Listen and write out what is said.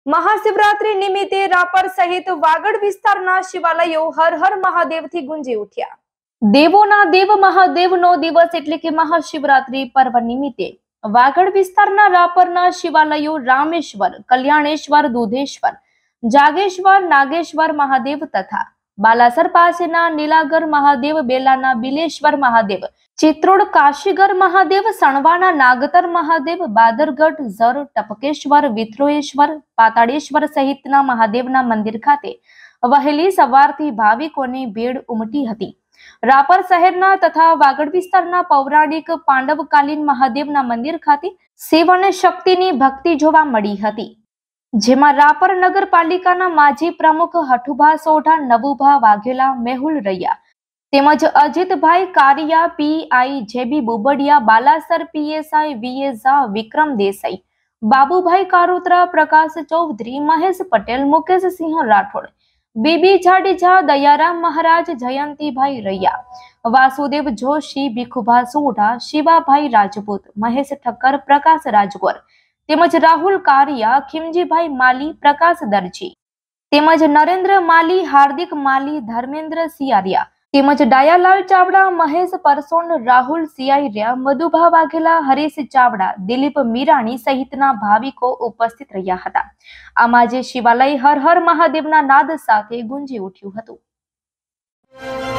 મહાશિવરાત્રી નિમિત્તે રાપર સહિત વાગડ વિસ્તારના શિવાલયો હર હર મહાદેવથી ગુંજી ઉઠ્યા. દેવોના દેવ મહાદેવનો દિવસ એટલે કે મહાશિવરાત્રી પર્વ નિમિત્તે વાગડ વિસ્તારના રાપરના શિવાલયો રામેશ્વર, કલ્યાણેશ્વર, દુધેશ્વર, જાગેશ્વર, નાગેશ્વર મહાદેવ તથા બાલાસર પાસેના નીલાગર મહાદેવ, બેલાના બિલેશ્વર મહાદેવ, ચિત્રોડ કાશીગર મહાદેવ, સણવાના નાગતર મહાદેવ, બાદરગઢ, ઝર, ટપકેશ્વર, વિથ્રોએશ્વર, પાતાળેશ્વર સહિતના મહાદેવના મંદિર ખાતે વહેલી સવારથી ભાવિકોની ભીડ ઉમટી હતી. રાપર શહેરના તથા વાગડ વિસ્તારના પૌરાણિક પાંડવકાલીન મહાદેવના મંદિર ખાતે શિવ અને શક્તિની ભક્તિ જોવા મળી હતી, જેમાં રાપર નગરપાલિકાના માજી પ્રમુખ હઠુભા સોઢા, નવુભા વાઘેલા, મેહુલ રૈયા તેમજ Ajitbhai Kariya, PI J B Bubadiya, Balasar PSI V A Jha, Vikram Desai, Babubhai Karotra, Prakash Chaudhary, Mahesh Patel, Mukesh Singh Rathod, B B Jadeja, Dayaram Maharaj, Jayantibhai Raiya, Vasudev Joshi, Bhikhubha Sodha, Shivabhai Rajput, Mahesh Thakkar, Prakash Rajgor તેમજ રાહુલ કારિયા, ખીમજીભાઈ માલી, પ્રકાશ દરજી તેમજ નરેન્દ્ર માલી, હાર્દિક માલી, ધર્મેન્દ્ર સિયારિયા તેમજ ડાયાલાલ ચાવડા, મહેશ પરસોન, રાહુલ સિયારિયા, મધુભા વાઘેલા, હરીશ ચાવડા, દિલીપ મીરાણી સહિતના ભાવિકો ઉપસ્થિત રહ્યા હતા. આમાં જે શિવાલય હર હર મહાદેવના નાદ સાથે ગુંજી ઉઠ્યું હતું.